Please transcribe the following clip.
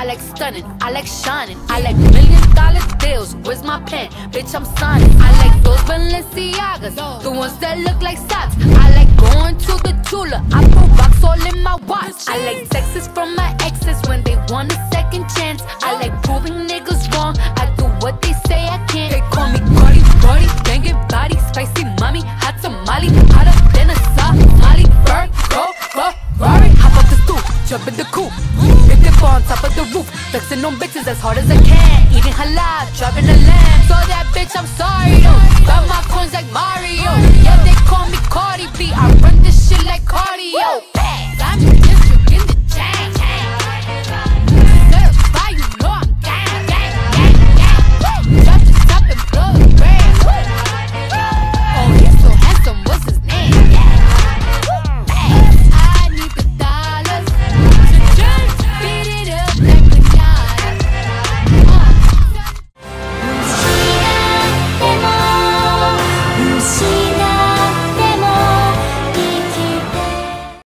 like stunning, I like shining, I like $1,000,000 deals. Where's my pen? Bitch, I'm signing. I like those Balenciagas, the ones that look like socks. I like going to the Tula, I put rocks all in my watch. I like texts from my exes when they want a second chance. I like proving niggas wrong, I do what they say I can't. They call me Cardi, Cardi, banging body, spicy mommy, hot tamale, hotter than a Somali. Bird, go, Ferrari, hop off the stoop, jump in the coupe, big dip on top of the roof, flexing on bitches as hard as I can, eating halal, driving a lamb. So that bitch, I'm sorry though, got my coins like Mario. Yeah, they call me Cardi B, I run this shit like cardio.